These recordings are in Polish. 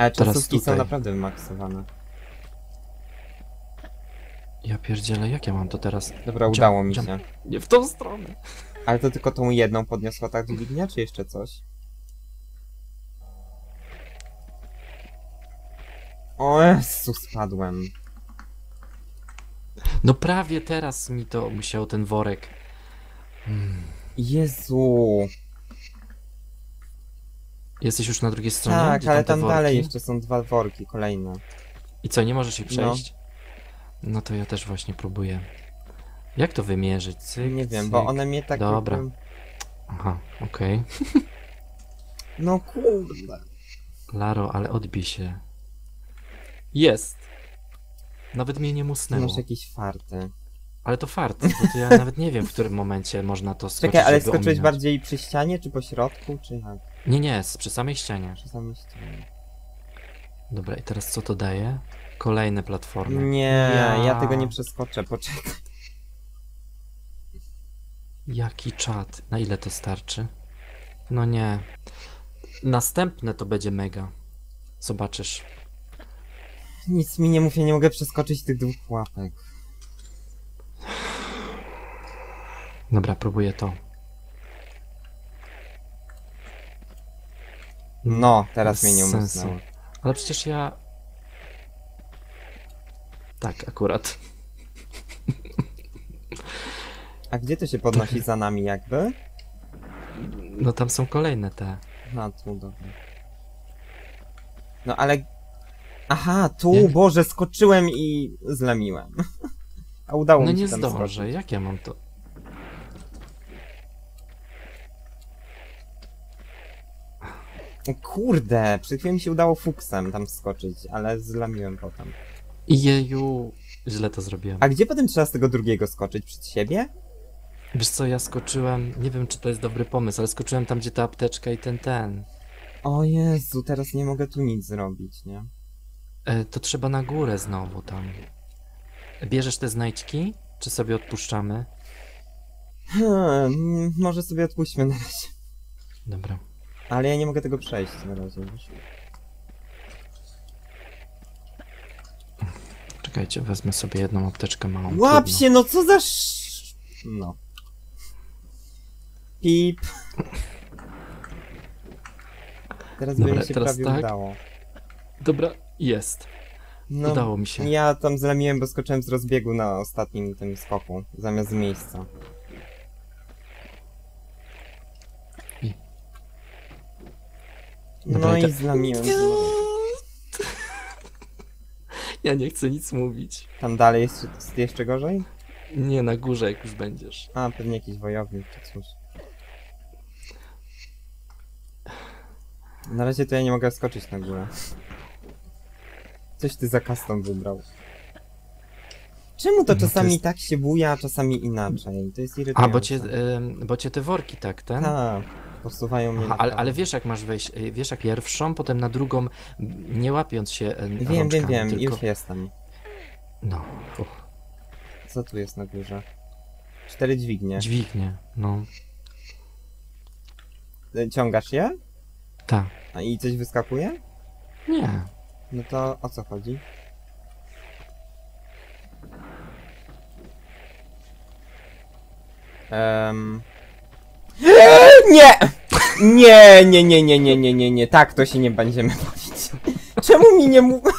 Ale Teraz czasówki są tutaj. naprawdę wymaksowane. Ja pierdzielę, jak ja mam to teraz? Dobra, Jump, udało mi jump. się. Nie w tą stronę. Ale to tylko tą jedną podniosła ta dźwignia, czy jeszcze coś? O Jezu, spadłem. No prawie teraz mi to musiał ten worek. Jezu. Jesteś już na drugiej stronie? Tak, Gdzie ale te tam worki? dalej jeszcze są dwa worki kolejne. I co, nie możesz ich przejść? No to ja też właśnie próbuję. Jak to wymierzyć? Cyk, Nie wiem, cyk. bo one mnie tak Dobra. jakby... Aha, okej. No kurde. Laro, ale odbij się. Jest! Nawet mnie nie Ty musnęło. masz jakieś farty. Ale to fart, bo to ja nawet nie wiem, w którym momencie można to skoczyć, Czekaj, ale żeby skoczyłeś ominąć. bardziej przy ścianie, czy po środku, czy jak? Nie, nie, przy samej ścianie. Przy samej ścianie. Dobra, i teraz co to daje? Kolejne platformy. Nie, ja tego nie przeskoczę, poczekaj. Jaki czat? Na ile to starczy? No nie. Następne to będzie mega. Zobaczysz. Nic mi nie mów, ja nie mogę przeskoczyć tych dwóch łapek. Dobra, próbuję to. No, teraz Bez mnie nie sensu. umysnęło. Ale przecież ja... Tak, akurat. A gdzie to się podnosi za nami jakby? No tam są kolejne te. Na tu, dobra. No ale... Aha, tu, Nie? Boże, skoczyłem i zlamiłem. A udało No mi się nie tam zdążę, skoczyć. jak ja mam to? O kurde, przed chwilą mi się udało fuksem tam skoczyć, ale zlamiłem potem. Jeju, źle to zrobiłem. A gdzie potem trzeba z tego drugiego skoczyć? Przed siebie? Wiesz co, ja skoczyłem, nie wiem czy to jest dobry pomysł, ale skoczyłem tam gdzie ta apteczka i ten. O Jezu, teraz nie mogę tu nic zrobić, nie? To trzeba na górę znowu tam. Bierzesz te znajdźki, czy sobie odpuszczamy? Może sobie odpuśćmy na razie. Dobra. Ale ja nie mogę tego przejść na razie, wiesz? Czekajcie, wezmę sobie jedną apteczkę małą. Łap trudno. się, no co za No. Pip. Teraz by Dobra, mi się teraz prawie tak. udało. Dobra, jest. No, Udało mi się. ja tam zlamiłem, bo skoczyłem z rozbiegu na ostatnim tym skoku, zamiast z miejsca. Dobra, No i i zlamiłem. Ja nie chcę nic mówić. Tam dalej jest jeszcze gorzej? Nie, na górze jak już będziesz. A, pewnie jakiś wojownik czy coś. Na razie to ja nie mogę skoczyć na górę. Coś ty za custom wybrał. Czemu to No to czasami jest- tak się buja, a czasami inaczej? To jest irytujące. A, bo cię te worki tak, ten? Tak, posuwają mnie Aha, na ale prawo. wiesz jak masz wejść, wiesz jak pierwszą, potem na drugą, nie łapiąc się Wiem, rączkami, tylko... już jestem. No, Co tu jest na górze? 4 dźwignie. dźwignie, no, Ciągasz je? tak. A i coś wyskakuje? Nie, No to o co chodzi? Nie! Nie, nie, nie, nie, nie, nie, nie, nie, tak to się nie będziemy bawić. Czemu mi nie mów...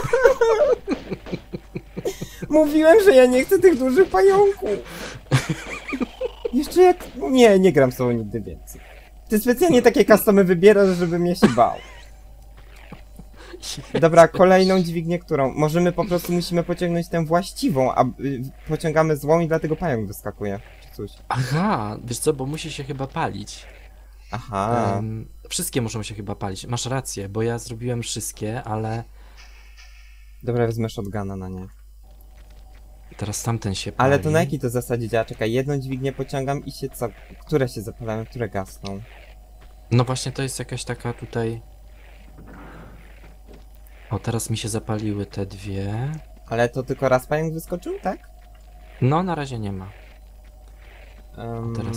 Mówiłem, że ja nie chcę tych dużych pająków. Jeszcze jak... Nie, nie gram z tobą nigdy więcej. Ty specjalnie takie customy wybierasz, żebym ja się bał. Dobra, kolejną dźwignię, którą... Możemy po prostu musimy pociągnąć tę właściwą, a pociągamy złą i dlatego pająk wyskakuje. Czy coś. aha, wiesz co, bo musi się chyba palić. Aha. Wszystkie muszą się chyba palić, masz rację, bo ja zrobiłem wszystkie, ale Dobra, wezmę shotguna na nie. teraz tamten się pali. Ale to na jakiej to zasadzie działa? Czekaj, jedną dźwignię pociągam i się co? Które się zapalają, które gasną? No właśnie to jest jakaś taka tutaj... O, teraz mi się zapaliły te dwie. Ale to tylko raz pająk wyskoczył, tak? No, na razie nie ma. Teraz,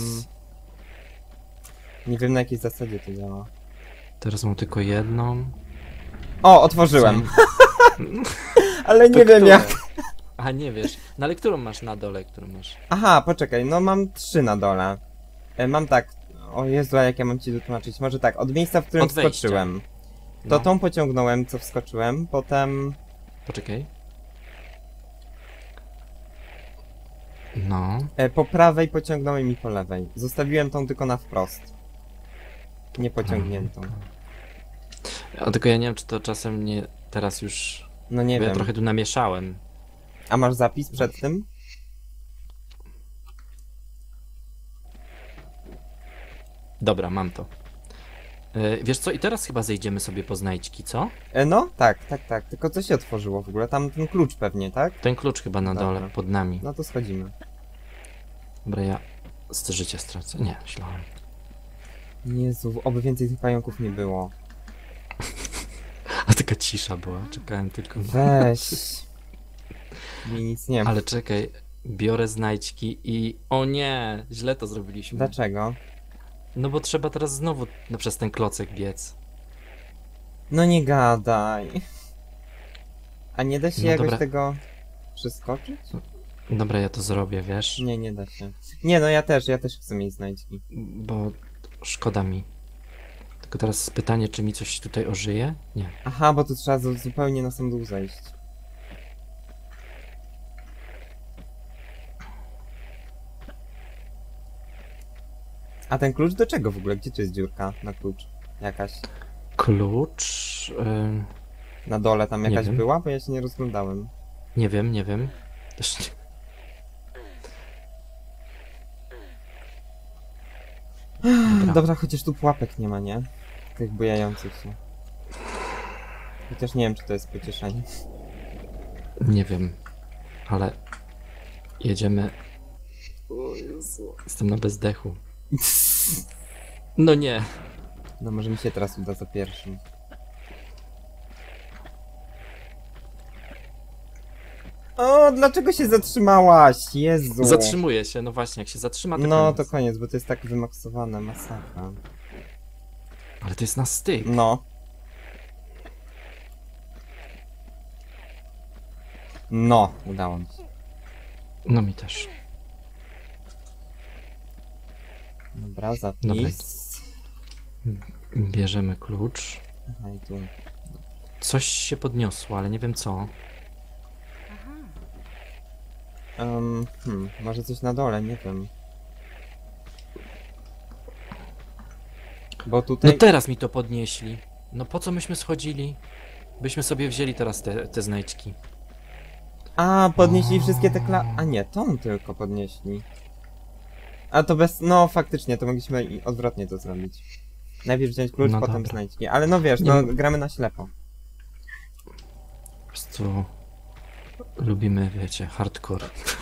Nie wiem na jakiej zasadzie to działa. teraz mam tylko jedną. O, otworzyłem. Co? Ale nie To wiem które? jak. A nie wiesz. No ale którą masz na dole, którą masz? Aha, poczekaj, no mam 3 na dole. Mam tak. O Jezu, a jak ja mam ci wytłumaczyć? Może tak, od miejsca, w którym Od wejścia. wskoczyłem. To No. tą pociągnąłem, co wskoczyłem, potem... Poczekaj. No. Po prawej pociągnąłem i po lewej. Zostawiłem tą tylko na wprost. Nie pociągniętą. A tylko ja nie wiem, czy to czasem nie... Teraz już... No nie Bo ja wiem. trochę tu namieszałem. A masz zapis przed tym? Dobra, mam to. Wiesz co, i teraz chyba zejdziemy sobie po znajdźki, co? No, tak, tak, tak. Tylko co się otworzyło w ogóle? Tam ten klucz pewnie, tak? Ten klucz chyba na Dobra. dole, pod nami. No to schodzimy. Dobra, ja życie stracę. Nie, myślałem. Jezu, oby więcej tych pająków nie było. A taka cisza była, czekałem tylko. Weź. Mi nic nie ma. Ale czekaj, biorę znajdźki i... O nie, źle to zrobiliśmy. Dlaczego? No bo trzeba teraz znowu przez ten klocek biec. No nie gadaj. A nie da się No jakoś dobra. tego przeskoczyć? Dobra, ja to zrobię, wiesz? Nie, nie da się. Nie, no ja też chcę mieć znajdźki. Bo szkoda mi. Tylko teraz pytanie, czy mi coś tutaj ożyje? Nie. Aha, bo tu trzeba zupełnie na sam dół zejść. A ten klucz do czego w ogóle? Gdzie tu jest dziurka na klucz? Jakaś. Klucz... Na dole tam Nie jakaś wiem. była? Bo ja się nie rozglądałem. nie wiem, nie wiem. Też nie... Dobra. Dobra, chociaż tu pułapek nie ma, nie? Tych bujających się. Chociaż nie wiem, czy to jest pocieszenie. Nie wiem. Ale... Jedziemy... O Jezu. Jestem na bezdechu. No nie. No może mi się teraz uda za pierwszym. O, dlaczego się zatrzymałaś? Jezu. Zatrzymuje się, no właśnie, jak się zatrzyma, to No, koniec. to koniec, bo to jest tak wymaksowane, masakra. Ale to jest na styk. No. No, udało mi się. No mi też. Dobra, zapis. Dobra. Bierzemy klucz. Aha, i tu. Coś się podniosło, ale nie wiem co. Może coś na dole, nie wiem. Bo No tutaj... teraz mi to podnieśli. No po co myśmy schodzili? Byśmy sobie wzięli teraz te znajdźki. A, podnieśli wszystkie te A nie, tą tylko podnieśli. A to bez... No, faktycznie, to mogliśmy i odwrotnie to zrobić. Najpierw wziąć klucz, No potem dobra. znajdźki. Ale no wiesz, Nie no m- gramy na ślepo. Po prostu lubimy, wiecie, hardcore.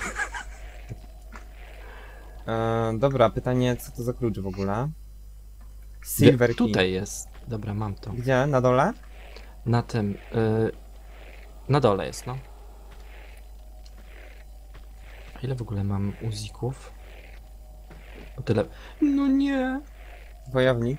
Dobra, pytanie, co to za klucz w ogóle? Silver key. Tutaj jest. Dobra, mam to. Gdzie? Na dole? Na tym... na dole jest, no. A ile w ogóle mam uzików? O tyle... No nie! Wojownik.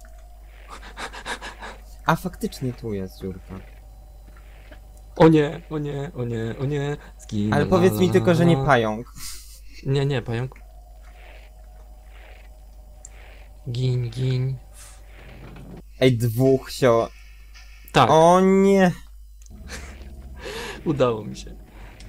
A, faktycznie tu jest dziurka. O nie, o nie, o nie, o nie. Zginę, Ale powiedz mi tylko, że nie pająk. Nie, nie, pająk. Gin, gin. Ej, dwóch się... Tak, O nie! udało mi się.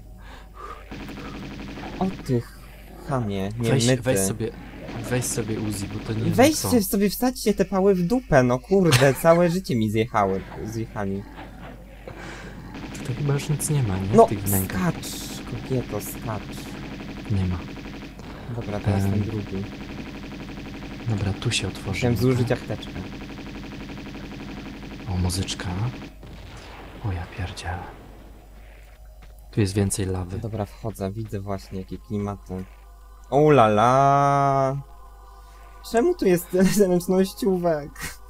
O ty chamie, nie Weź, myty. weź sobie Uzi, bo to nie wiem co. Weźcie sobie, wsadźcie te pały w dupę, no kurde, całe życie mi zjechali. Tutaj chyba już nic nie ma, nie? No, W tych wnękach. skacz, kobieto, skacz. Nie ma. Dobra, teraz ten drugi. Dobra, tu się otworzy. Chciałem zużyć apteczkę. O, muzyczka. O, ja pierdzielę. Tu jest więcej lawy. Dobra, wchodzę, widzę właśnie jakie klimaty. O la la. Czemu tu jest tyle zręcznościówek?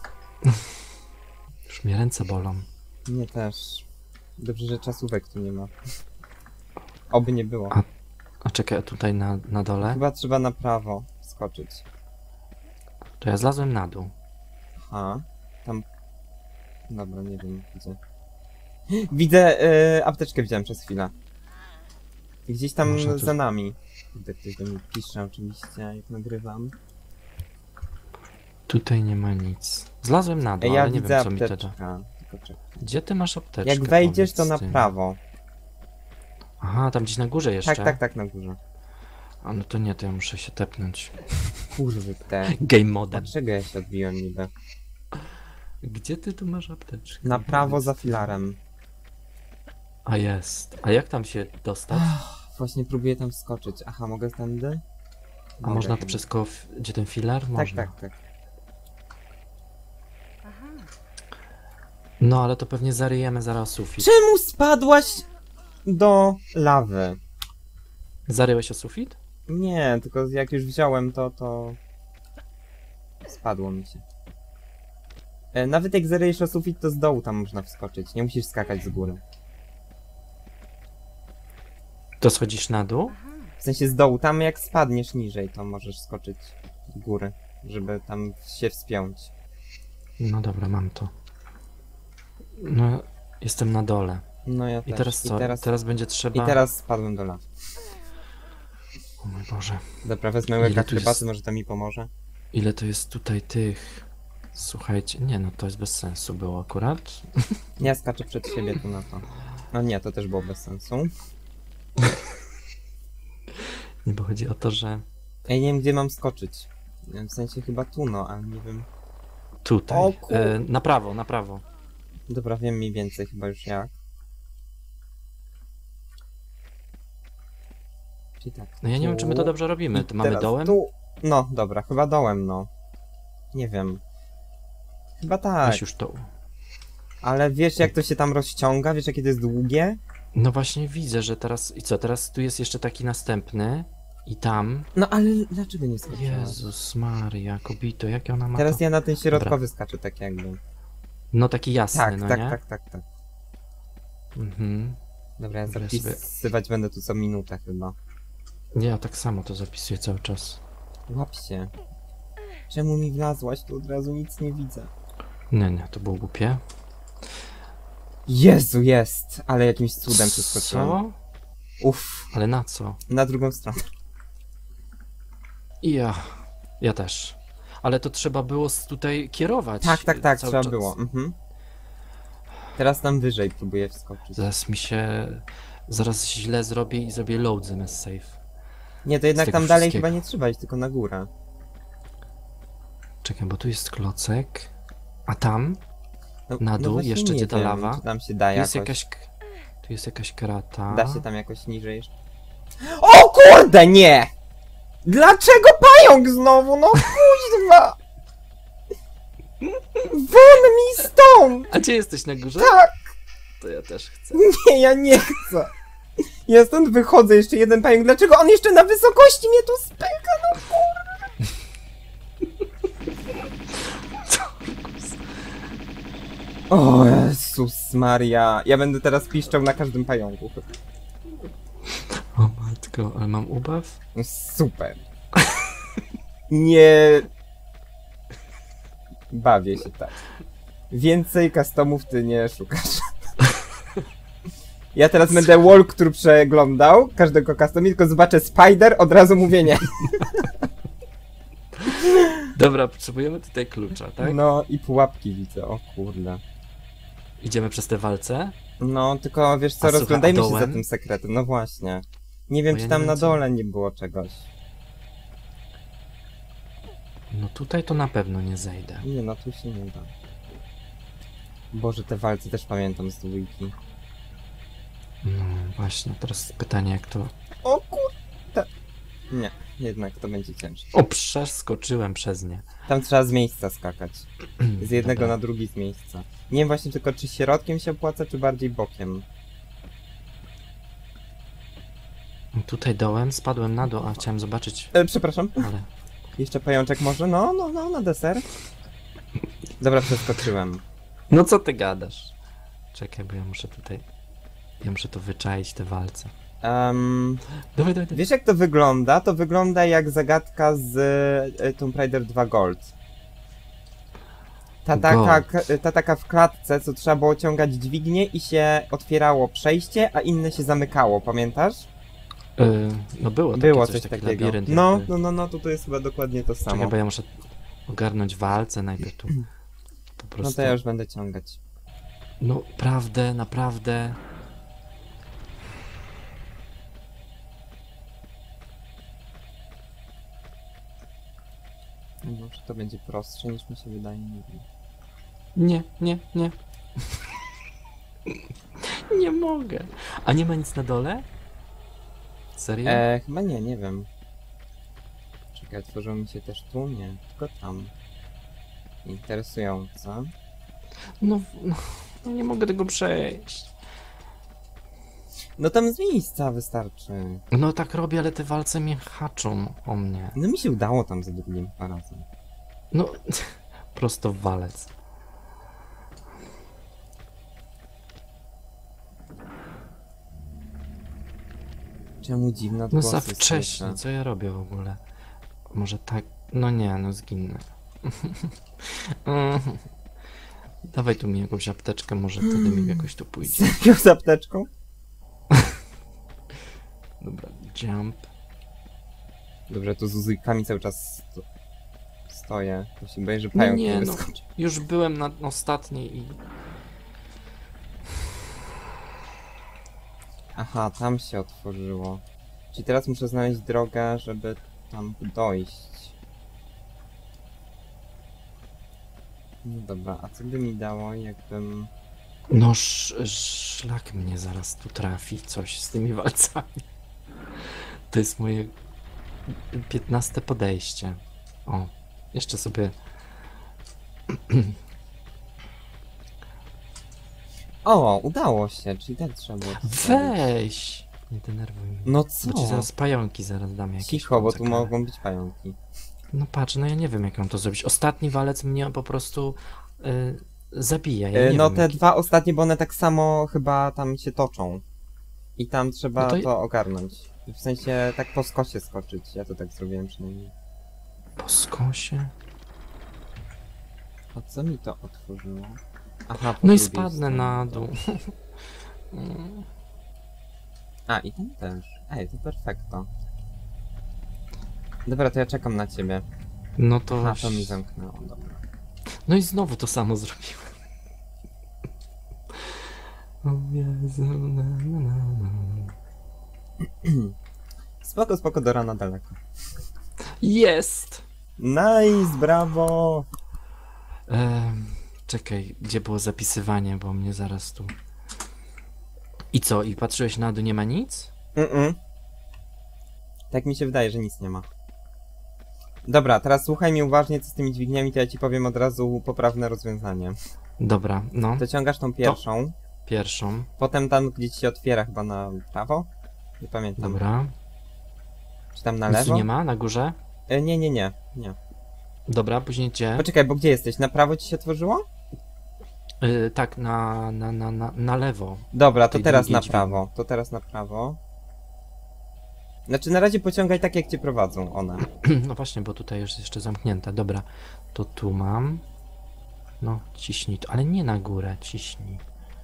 Już mnie ręce bolą. Nie też. Dobrze, że czasówek tu nie ma. Oby nie było. A czekaj, a tutaj na dole? Chyba trzeba na prawo skoczyć. To ja zlazłem na dół. Aha. Tam... Dobra, nie wiem gdzie. Widzę, apteczkę widziałem przez chwilę. Gdzieś tam Można tu- za nami. Kurde, ktoś do mnie pisze oczywiście, jak nagrywam. Tutaj nie ma nic. Zlazłem na dół, Ja ale nie widzę wiem co mi to da. apteczkę. Tylko czekaj. Gdzie ty masz apteczkę? Jak wejdziesz, to powiedz na ty mi? prawo. Aha, tam gdzieś na górze jeszcze? Tak, na górze. A no to nie, to ja muszę się tepnąć. Kurwy te. Game modem. Dlaczego ja się odbiłem niby? Gdzie ty tu masz apteczkę? Na prawo Powiedz za ty. filarem. A jest. A jak tam się dostać? Właśnie próbuję tam wskoczyć. Aha, mogę tędy? A Mogę można to chyba. przez koło... Gdzie ten filar? Tak, Można. tak. No ale to pewnie zaryjemy zaraz sufit. Czemu spadłaś do lawy? Zaryłeś o sufit? Nie, tylko jak już wziąłem to spadło mi się. Nawet jak zaryjesz o sufit, to z dołu tam można wskoczyć. Nie musisz skakać z góry. To schodzisz na dół? W sensie z dołu, tam jak spadniesz niżej, to możesz skoczyć do góry, żeby tam się wspiąć. No dobra, mam to. No, jestem na dole. No ja I też. teraz co? Teraz będzie trzeba... I teraz spadłem do lawy. O mój Boże. Dobra, wezmę Ile łyka tu jest? herbaty, może to mi pomoże. Ile to jest tutaj tych... Słuchajcie, nie no, to jest bez sensu było akurat. Ja skaczę przed siebie tu na to. No nie, to też było bez sensu. Nie, bo chodzi o to, że Ej, nie wiem gdzie mam skoczyć. W sensie chyba tu, no, ale nie wiem. tutaj. O kur- Na prawo, na prawo. Dobra, wiem mniej więcej chyba już jak. Czyli tak. No ja nie wiem, czy my to tu dobrze robimy. i To mamy teraz dołem? Tu. No, dobra, chyba dołem, no. Nie wiem. Chyba tak. Weź już to. Ale wiesz jak to się tam rozciąga? Wiesz jakie to jest długie? No właśnie widzę, że teraz... I co, teraz tu jest jeszcze taki następny. I tam... No ale dlaczego nie skoczyłaś? Jezus Maria, kobito, jakie ona ma Teraz to... ja na ten środkowy skaczę tak jakby. No taki jasny, Tak, no tak, nie? tak, tak, tak. Mhm. Dobra, ja Dobra, zapisywać będę tu co minutę chyba. Nie, ja tak samo to zapisuję cały czas. Łap się. Czemu mi wlazłaś? Tu od razu nic nie widzę. Nie, to było głupie. Jezu, jest! Ale jakimś cudem przeskoczyłem. Co? Uff, Ale na co? na drugą stronę. I ja też. Ale to trzeba było tutaj kierować. Tak, cały trzeba czas. było. Mhm. Teraz tam wyżej próbuję wskoczyć. Zaraz źle zrobię i zrobię load zamiast save. Nie, to jednak tego tam dalej wszystkiego. chyba nie trzeba iść, tylko na górę. Czekaj, bo tu jest klocek. A tam No, Na dół, właśnie jeszcze nie gdzie ta wiem, lawa? Czy tam się da jest jakoś. jakaś... Tu jest jakaś krata. Da się tam jakoś niżej jeszcze. O kurde, nie! Dlaczego pająk znowu? No kuźwa! Won mi stąd! A gdzie jesteś na górze? Tak! To ja też chcę. Nie, ja nie chcę. Ja stąd wychodzę, jeszcze jeden pająk. Dlaczego on jeszcze na wysokości mnie tu spycha? No kurde. O Jezus Maria. Ja będę teraz piszczał na każdym pająku. O matko, ale mam ubaw? No super. Nie... Bawię się tak. Więcej customów ty nie szukasz. Ja teraz będę walkthrough przeglądał każdego custom, tylko zobaczę spider, od razu mówię nie. Dobra, potrzebujemy tutaj klucza, tak? No i pułapki widzę, o kurde. Idziemy przez te walce? No, tylko wiesz co, A słuchaj, rozglądajmy a się za dołem? tym sekretem, no właśnie. Nie wiem, Bo czy ja tam nie na wiem, co- dole nie było czegoś. No tutaj to na pewno nie zejdę. Nie, no tu się nie da. Boże, te walce też pamiętam z dwójki. No właśnie, teraz pytanie jak to... O kurde! Nie, jednak to będzie cięższe. O, przeskoczyłem przez nie. Tam trzeba z miejsca skakać. Z jednego Dobra. na drugi z miejsca. Nie wiem właśnie tylko, czy środkiem się opłaca, czy bardziej bokiem. Tutaj dołem, spadłem na dół, a chciałem zobaczyć, Przepraszam. ale... Jeszcze pajączek może? No, na deser. Dobra, przeskoczyłem. No co ty gadasz? Czekaj, bo ja muszę tutaj... Ja muszę to wyczaić, te walce. Dawaj. Wiesz jak to wygląda? To wygląda jak zagadka z Tomb Raider 2 Gold. Ta taka w klatce, co trzeba było ciągać dźwignię i się otwierało przejście, a inne się zamykało, pamiętasz? No było Było coś coś taki takiego. labirynt No, jakby. no, to jest chyba dokładnie to samo. Czekaj, bo ja muszę ogarnąć walce najpierw tu. Po prostu. No to ja już będę ciągać. No, naprawdę. No, może to będzie prostsze niż mi się wydaje, nie wiem. Nie. Nie mogę. A nie ma nic na dole? Serio? Chyba nie wiem. Czekaj, otworzyło mi się też tu? Nie, tylko tam. Interesujące. No, nie mogę tego przejść. No tam z miejsca wystarczy. No tak robię, ale te walce mnie haczą o mnie. No mi się udało tam za drugim razem. No, prosto w walec. Czemu dziwne No odgłosy za wcześnie, słyszę? co ja robię w ogóle? Może tak? No nie, no zginę. Dawaj tu mi jakąś apteczkę, może wtedy mi jakoś to pójdzie. Serio z apteczką? Dobra, jump. Dobrze, tu z uzykami cały czas stoję. To się boję, że No pająk nie, mi no, wyskoczy. już byłem na ostatniej i... Aha, tam się otworzyło. Czyli teraz muszę znaleźć drogę, żeby tam dojść. No dobra, a co by mi dało, jakbym... No szlak mnie zaraz tu trafi, coś z tymi walcami. To jest moje 15 podejście. O, jeszcze sobie... O, udało się, czyli tak trzeba było to zrobić. Weź! Nie denerwuj mnie. No co? Bo ci zaraz pająki zaraz dam jakieś. Cicho, bo tu konsekwencje. mogą być pająki. No patrz, no ja nie wiem jak mam to zrobić. Ostatni walec mnie po prostu zabija. Ja nie No wiem, te jaki- dwa ostatnie, bo one tak samo chyba tam się toczą. I tam trzeba No to- to ogarnąć. W sensie tak po skosie skoczyć. Ja to tak zrobiłem przynajmniej. Po skosie. A co mi to otworzyło? Aha, po No i drugiej spadnę stronie, na dobra. dół. A, i ten też. Ej, to perfekto. Dobra, to ja czekam na ciebie. No to... Aha, to mi zamknęło, dobra. No i znowu to samo zrobiłem. O Jezu, na. Spoko, do rana daleko. Jest! Nice, brawo! Czekaj, gdzie było zapisywanie, bo mnie zaraz tu... I co? I patrzyłeś na dół, nie ma nic? Tak mi się wydaje, że nic nie ma. Dobra, teraz słuchaj mnie uważnie, co z tymi dźwigniami, to ja ci powiem od razu poprawne rozwiązanie. Dobra, no. Dociągasz tą pierwszą, Pierwszą. potem tam, gdzie ci się otwiera, chyba na prawo? Nie pamiętam. Dobra. Czy tam na Nic tu lewo? nie ma? Na górze? Nie. Dobra, później gdzie? Poczekaj, bo gdzie jesteś? Na prawo ci się otworzyło? Tak, na lewo. Dobra, to Tej teraz drugiej na dźwigni. prawo. To teraz na prawo. Znaczy na razie pociągaj tak, jak cię prowadzą one. No właśnie, bo tutaj już jest jeszcze zamknięte. Dobra, to tu mam. No, ciśnij to, ale nie na górę, ciśnij.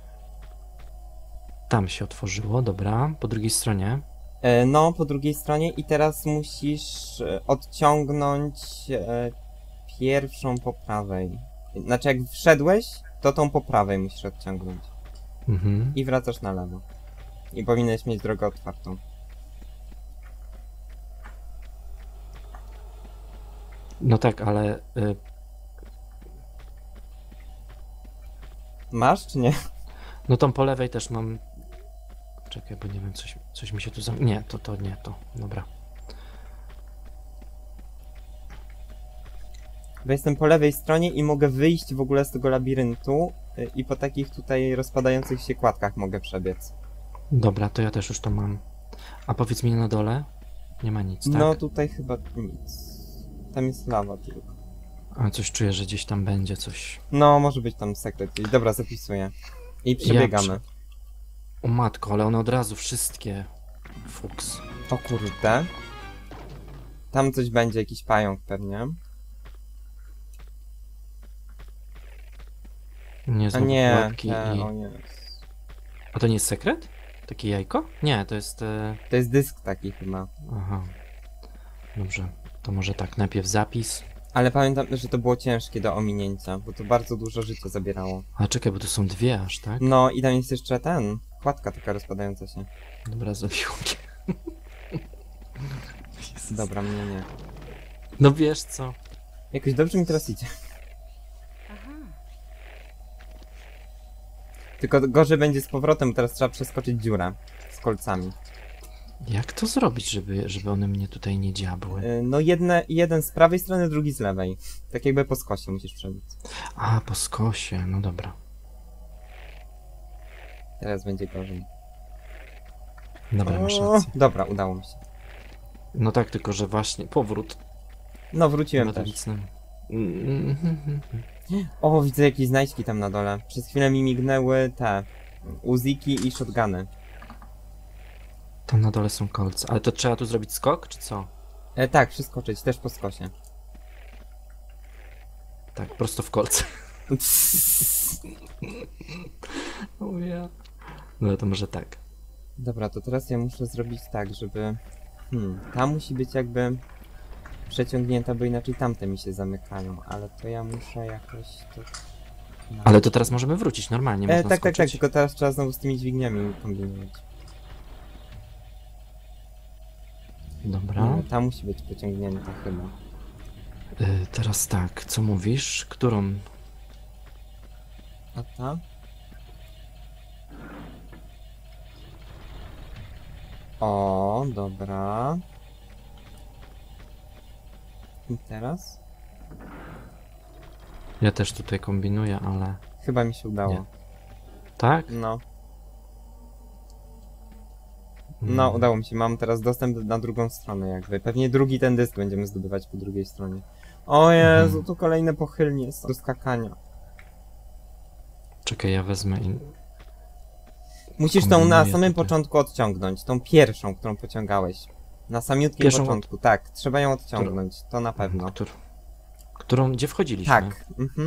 Tam się otworzyło, dobra. Po drugiej stronie. No, po drugiej stronie i teraz musisz odciągnąć pierwszą po prawej. Znaczy jak wszedłeś, to tą po prawej musisz odciągnąć. Mhm. I wracasz na lewo. I powinieneś mieć drogę otwartą. No tak, ale... Masz czy nie? no tą po lewej też mam... Czekaj, bo nie wiem, coś mi się tu Nie, to nie, to. Dobra. Bo jestem po lewej stronie i mogę wyjść w ogóle z tego labiryntu i po takich tutaj rozpadających się kładkach mogę przebiec. Dobra, to ja też już to mam. A powiedz mi na dole? Nie ma nic, tak? No tutaj chyba nic. Tam jest lawa tylko. A coś czuję, że gdzieś tam będzie coś. No, może być tam sekret gdzieś. Dobra, zapisuję. I przebiegamy. O matko, ale one od razu wszystkie. Fuks. O kurde. Tam coś będzie, jakiś pająk pewnie. Nie, A znowu nie, pułapki i... o nie. A to nie jest sekret? Takie jajko? Nie, to jest... To jest dysk taki chyba. Aha. Dobrze, to może tak, najpierw zapis. Ale pamiętam, że to było ciężkie do ominięcia, bo to bardzo dużo życia zabierało. A czekaj, bo tu są dwie aż, tak? No i tam jest jeszcze kładka taka rozpadająca się. Dobra, zabiło mnie. Jezus. Dobra, mnie nie. No wiesz co? Jakoś dobrze mi teraz idzie. Tylko gorzej będzie z powrotem, teraz trzeba przeskoczyć dziurę z kolcami. Jak to zrobić, żeby one mnie tutaj nie dziabły? No jeden z prawej strony, drugi z lewej. Tak jakby po skosie musisz przebić. A, po skosie, no dobra. Teraz będzie gorzej. Dobra, masz rację. Dobra, udało mi się. No tak, tylko że właśnie powrót. No, wróciłem też. Metalicznym. O, widzę jakieś znajdźki tam na dole. Przez chwilę mi mignęły te uziki i shotguny. Tam na dole są kolce. Ale to trzeba tu zrobić skok, czy co? Tak, przeskoczyć, też po skosie. Tak, prosto w kolce. O ja. No to może tak. Dobra, to teraz ja muszę zrobić tak, żeby... ta musi być jakby przeciągnięta, bo inaczej tamte mi się zamykają, ale to ja muszę jakoś to... Ale to teraz możemy wrócić normalnie, można tak, skoczyć. tylko teraz trzeba znowu z tymi dźwigniami kombinować. Dobra. Nie, ta musi być pociągnięta chyba. Teraz tak, co mówisz? Którą? A ta? O, dobra. I teraz? Ja też tutaj kombinuję, ale... Chyba mi się udało. Nie. Tak? No. No, Mm. udało mi się. Mam teraz dostęp na drugą stronę jakby. Pewnie drugi ten dysk będziemy zdobywać po drugiej stronie. O Jezu, tu kolejne pochylnie są do skakania. Czekaj, ja wezmę i... Musisz tą na Kombinuję samym tutaj. początku odciągnąć. Tą pierwszą, którą pociągałeś. Na samiutkim Pierwszą początku. Tak, trzeba ją odciągnąć. To na pewno. Którą, gdzie wchodziliśmy? Tak.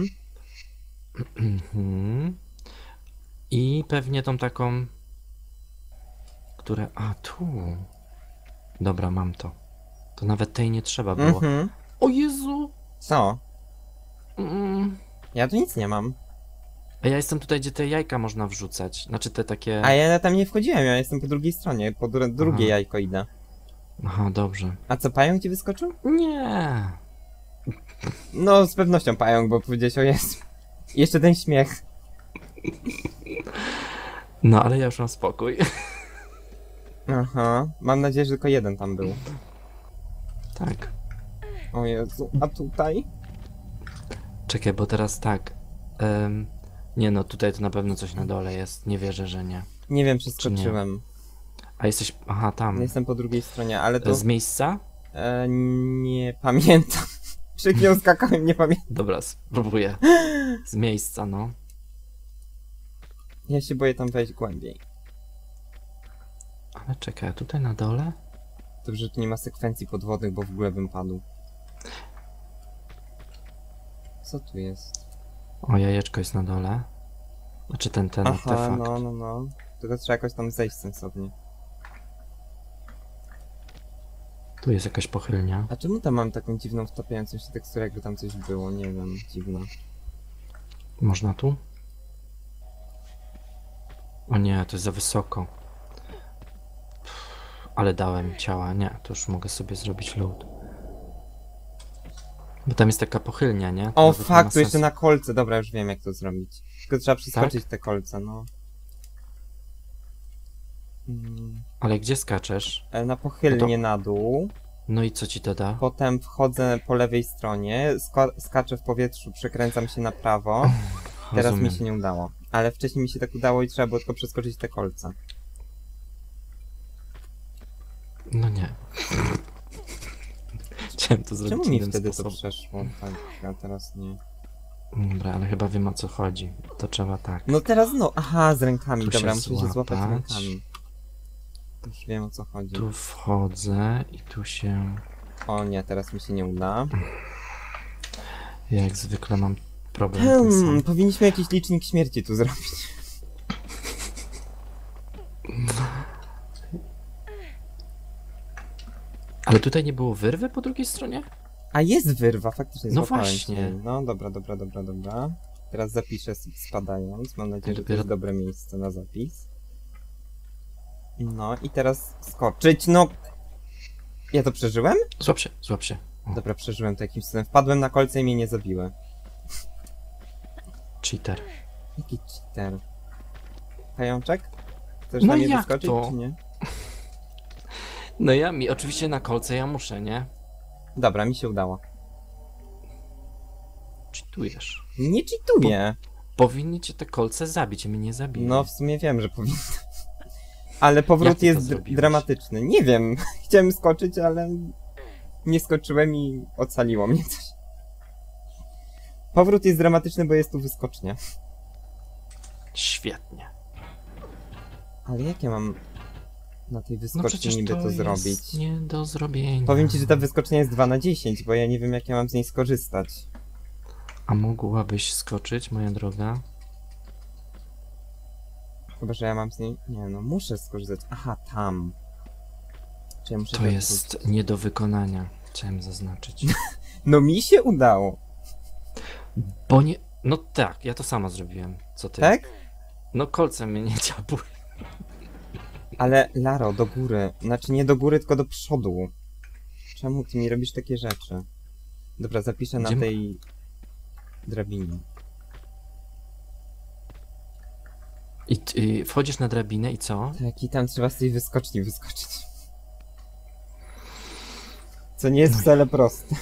Mhm. I pewnie tą taką... Które... A, tu... Dobra, mam to. To nawet tej nie trzeba było. O Jezu! Co? Mm. Ja tu nic nie mam. A ja jestem tutaj, gdzie te jajka można wrzucać. Znaczy te takie... A ja tam nie wchodziłem, ja jestem po drugiej stronie. Po drugie jajko idę. Aha, dobrze. A co, pająk ci wyskoczył? Nie. No, z pewnością pająk, bo powiedziałeś, o jest. Jeszcze ten śmiech. No, ale ja już mam spokój. Aha, mam nadzieję, że tylko jeden tam był. Tak. O Jezu, a tutaj? Czekaj, bo teraz tak. Nie no, tutaj to na pewno coś na dole jest. Nie wierzę, że nie. Nie wiem, przeskoczyłem. A jesteś... Aha, tam. Jestem po drugiej stronie, ale to... Z miejsca? Nie pamiętam. Przed chwilą skakałem, nie pamiętam. Dobra, spróbuję. Z miejsca, no. Ja się boję tam wejść głębiej. Ale czekaj, a tutaj na dole? Dobrze, że tu nie ma sekwencji podwodnych, bo w ogóle bym padł. Co tu jest? O, jajeczko jest na dole. Znaczy ten Aha, artefakt. no. Tylko trzeba jakoś tam zejść sensownie. Tu jest jakaś pochylnia. A czemu tam mam taką dziwną wtapiającą się teksturę, jakby tam coś było? Nie wiem, dziwna. Można tu? O nie, to jest za wysoko. Ale dałem ciała. Nie, to już mogę sobie zrobić load. Bo tam jest taka pochylnia, nie? To O, nawet nie ma fakt, tu jeszcze sensu. na kolce. Dobra, już wiem jak to zrobić. Tylko trzeba przeskoczyć te kolce, no. Ale gdzie skaczesz? Na pochylnie na dół. No i co ci to da? Potem wchodzę po lewej stronie, skaczę w powietrzu, przekręcam się na prawo. Teraz Rozumiem. mi się nie udało. Ale wcześniej mi się tak udało i trzeba było tylko przeskoczyć te kolce. No nie. Chciałem to zrobić Czemu mi innym wtedy to sposobem. przeszło? Tak, a teraz nie. Dobra, ale chyba wiem o co chodzi. To trzeba tak. No teraz no, aha, z rękami, Tu dobra, się muszę się złapać złapać. rękami. Już wiem o co chodzi. Tu wchodzę i tu się... O nie, teraz mi się nie uda. Ja jak zwykle mam problem ten sam. Powinniśmy jakiś licznik śmierci tu zrobić. Ale tutaj nie było wyrwy po drugiej stronie? A jest wyrwa, faktycznie No złapałem właśnie. się. No dobra. Teraz zapiszę spadając. Mam nadzieję, że to jest dobre miejsce na zapis. No i teraz skoczyć, no... Ja to przeżyłem? Złap się. O, Dobra, przeżyłem to jakimś cudem. Wpadłem na kolce i mnie nie zabiły. cheater. Jaki cheater. Pajączek? Chcesz No na mnie jak wyskoczyć, to? czy nie? No oczywiście na kolce ja muszę, nie? Dobra, mi się udało. Cheatujesz. Nie cheatuję. Powinni cię te kolce zabić, a mnie nie zabiły. No, w sumie wiem, że powinno. Ale powrót Jak ty to jest zrobiłeś? dramatyczny. Nie wiem. Chciałem skoczyć, ale nie skoczyłem i ocaliło mnie coś. Powrót jest dramatyczny, bo jest tu wyskocznia. Świetnie. Ale jak ja mam na tej No wyskoczni przecież niby to jest zrobić? nie do zrobienia. Powiem ci, że ta wyskocznia jest 2 na 10, bo ja nie wiem, jak ja mam z niej skorzystać. A mogłabyś skoczyć, moja droga? Chyba, że ja mam z niej... Nie, no muszę skorzystać. Aha, tam. Czy ja muszę To tak jest wrócić? nie do wykonania, chciałem zaznaczyć. No mi się udało. Bo nie... No tak, ja to samo zrobiłem. Co ty? Tak? No kolce mnie nie ciapły. Ale Laro, do góry. Znaczy nie do góry, tylko do przodu. Czemu ty mi robisz takie rzeczy? Dobra, zapiszę Gdzie na tej drabinie. I wchodzisz na drabinę i co? Tak, i tam trzeba z tej wyskoczni wyskoczyć. Co nie jest No i- wcale proste.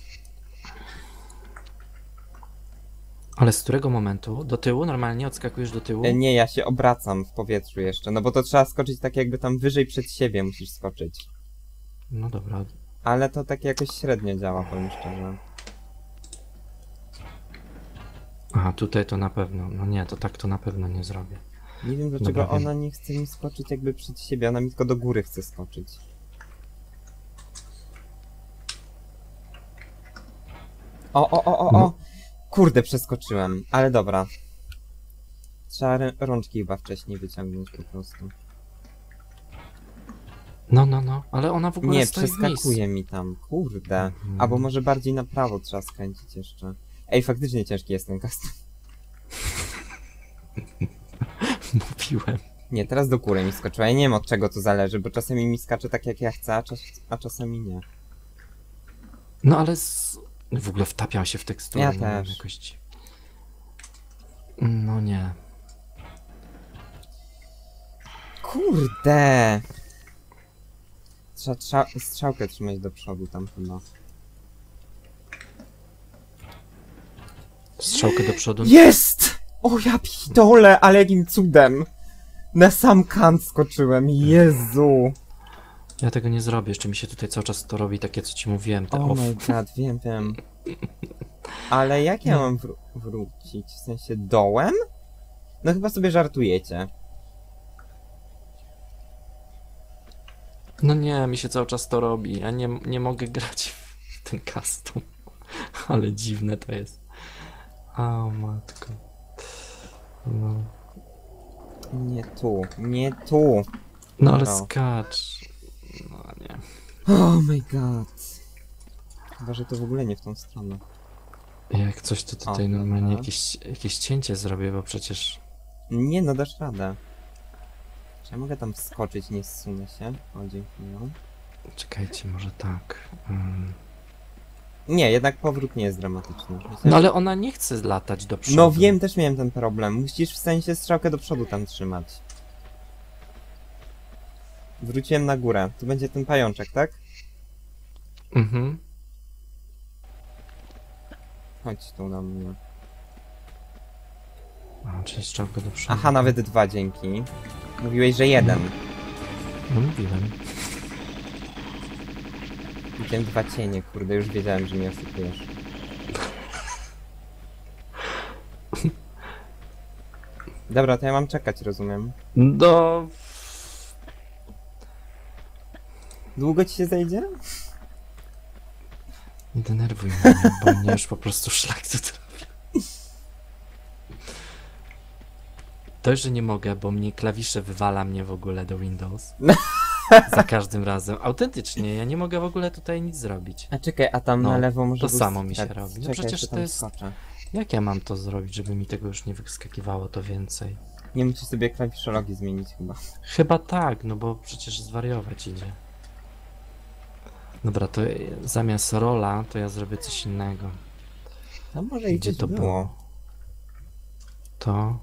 Ale z którego momentu? Do tyłu? Normalnie odskakujesz do tyłu? Nie, ja się obracam w powietrzu jeszcze, no bo to trzeba skoczyć tak jakby tam wyżej przed siebie musisz skoczyć. No dobra. Ale to tak jakoś średnio działa, powiem szczerze. Aha, tutaj to na pewno. No nie, to tak to na pewno nie zrobię. Nie wiem dlaczego Dobra, wiem. ona nie chce mi skoczyć jakby przed siebie, ona mi tylko do góry chce skoczyć. O! No. Kurde, przeskoczyłem, ale dobra. Trzeba rączki chyba wcześniej wyciągnąć po prostu. No, ale ona w ogóle Nie, stoi w miejscu. przeskakuje mi tam, kurde. Mhm. Albo może bardziej na prawo trzeba skręcić jeszcze. Ej, faktycznie ciężki jest ten custom. Mówiłem. Nie, teraz do góry mi skoczyła. Ja nie wiem od czego to zależy, bo czasami mi skacze tak jak ja chcę, a czasami nie. No ale w ogóle wtapiam się w teksturę. Ja nie wiem, też. jakoś... No nie. Kurde! Trzeba strzałkę trzymać do przodu tam chyba. Strzałkę do przodu. Jest! O ja pitole, ale jakim cudem! Na sam kant skoczyłem, Jezu! Ja tego nie zrobię, jeszcze mi się tutaj cały czas to robi takie, co ci mówiłem, te Oh off. my god, wiem. Ale jak ja mam wrócić? W sensie dołem? No chyba sobie żartujecie. No nie, mi się cały czas to robi, ja nie mogę grać w ten custom. Ale dziwne to jest. O matko. No, Nie tu. no ale No. skacz. No nie. Oh my god. Chyba, że to w ogóle nie w tą stronę. Jak coś to tutaj O, normalnie dobra. jakieś cięcie zrobię, bo przecież... Nie no, dasz radę. Czy ja mogę tam wskoczyć, nie zsunę się? O, dziękuję. Czekajcie, może tak. Nie, jednak powrót nie jest dramatyczny. Myślę, No ale ona nie chce latać do przodu. No wiem, też miałem ten problem. Musisz w sensie strzałkę do przodu tam trzymać. Wróciłem na górę. Tu będzie ten pajączek, tak? Mhm. Chodź tu na mnie. A, czyli strzałkę do przodu. Aha, nawet 2, dzięki. Mówiłeś, że 1. No mówiłem. Widziałem 2 cienie, kurde, już wiedziałem, że mnie oszukujesz. Dobra, to ja mam czekać, rozumiem. No... Długo ci się zejdzie? Nie denerwuj mnie, bo mnie już po prostu szlak tu trafi. To, że nie mogę, bo mnie klawisze wywala mnie w ogóle do Windows. Za każdym razem. Autentycznie, ja nie mogę w ogóle tutaj nic zrobić. A czekaj, a tam No, na lewo może to był samo mi się sekret. robi. No Czekaj, przecież jeszcze to tam jest- skoczę. Jak ja mam to zrobić, żeby mi tego już nie wyskakiwało to więcej? Nie musisz sobie klawiszologii zmienić chyba. Chyba tak, no bo przecież zwariować idzie. Dobra, to zamiast rola, to ja zrobię coś innego. Tam może i Gdzie gdzieś to było? To...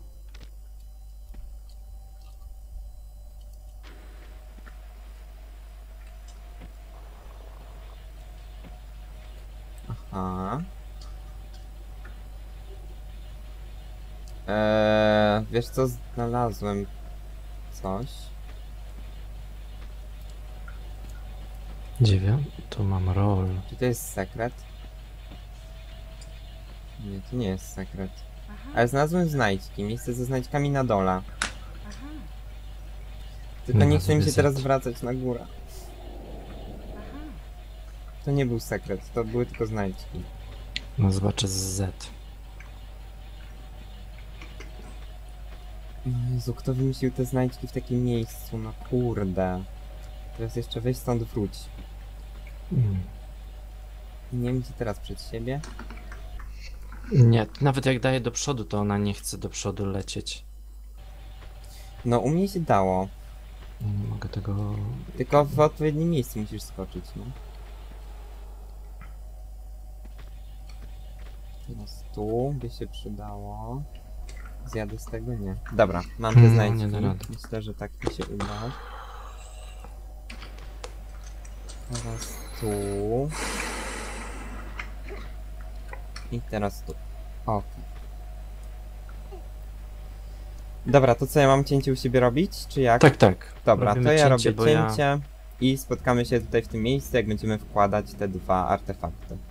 Aha. Wiesz co, znalazłem coś. Tu mam roll. Czy to jest sekret? Nie, to nie jest sekret. Ale znalazłem znajdźki, miejsce ze znajdźkami na dole. Tylko nie chce mi się teraz wracać na górę. To nie był sekret, to były tylko znajdźki. No zobaczę z Z. No Jezu, kto wymyślił te znajdźki w takim miejscu? No kurde. Teraz jeszcze weź stąd wróć. Mm. Nie wiem, gdzie teraz przed siebie. Nie, nawet jak daję do przodu, to ona nie chce do przodu lecieć. No, u mnie się dało. Nie mogę tego... Tylko w odpowiednim miejscu musisz skoczyć, no. Teraz tu by się przydało. Zjadę z tego? Nie. Dobra, mam te No, znajdźki. nie da rady. Myślę, że tak mi się uda. Teraz tu. I teraz tu. Okej. Dobra, to co ja mam cięcie u siebie robić, czy jak? Tak, tak. Dobra, Robimy to ja cięcie, robię bo ja- cięcie i spotkamy się tutaj w tym miejscu, jak będziemy wkładać te dwa artefakty.